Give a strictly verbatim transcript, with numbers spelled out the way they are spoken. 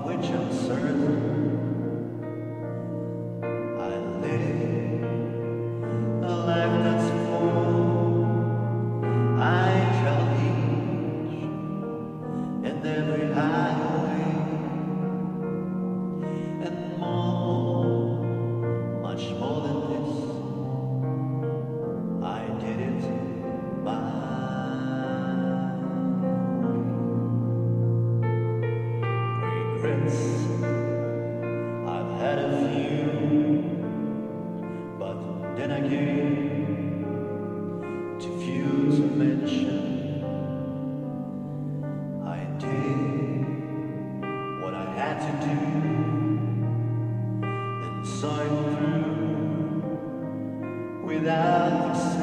which I'm certain. I live a life that's full. I travel each and every highway and more, much more than this. I did it my regrets. I've had a few, but then again, too few to mention. I did what I had to do and saw it through without